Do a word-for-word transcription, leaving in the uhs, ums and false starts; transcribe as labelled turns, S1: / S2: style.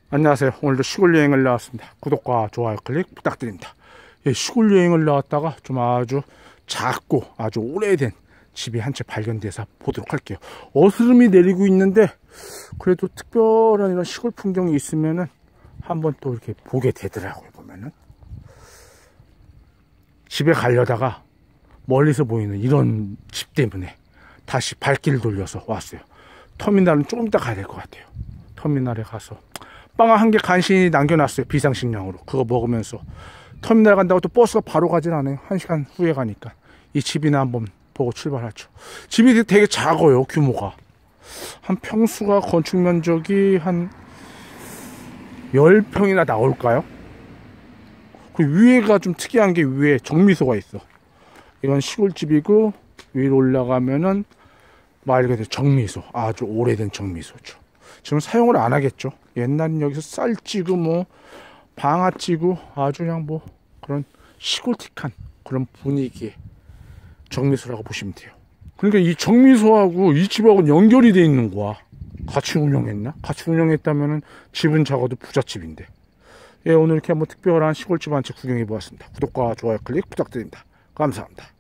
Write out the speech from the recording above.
S1: 안녕하세요. 오늘도 시골 여행을 나왔습니다. 구독과 좋아요 클릭 부탁드립니다. 예, 시골 여행을 나왔다가 좀 아주 작고 아주 오래된 집이 한 채 발견돼서 보도록 할게요. 어스름이 내리고 있는데 그래도 특별한 이런 시골 풍경이 있으면은 한번 또 이렇게 보게 되더라고요. 보면은 집에 가려다가 멀리서 보이는 이런 집 때문에 다시 발길을 돌려서 왔어요. 터미널은 조금 이따 가야 될 것 같아요. 터미널에 가서 빵 한 개 간신히 남겨놨어요. 비상식량으로. 그거 먹으면서 터미널 간다고 또 버스가 바로 가진 않아요. 한 시간 후에 가니까 이 집이나 한번 보고 출발하죠. 집이 되게 작아요. 규모가 한 평수가 건축 면적이 한 십 평이나 나올까요? 그 위에가 좀 특이한 게 위에 정미소가 있어. 이건 시골집이고 위로 올라가면은 말 그대로 정미소, 아주 오래된 정미소죠. 지금 사용을 안 하겠죠. 옛날엔 여기서 쌀 찌고 뭐 방아 찌고 아주 그냥 뭐 그런 시골틱한 그런 분위기의 정미소라고 보시면 돼요. 그러니까 이 정미소하고 이 집하고 연결이 돼 있는 거야. 같이 운영했나? 같이 운영했다면은 집은 작아도 부잣집인데. 예, 오늘 이렇게 한번 특별한 시골집 한 채 구경해 보았습니다. 구독과 좋아요 클릭 부탁드립니다. 감사합니다.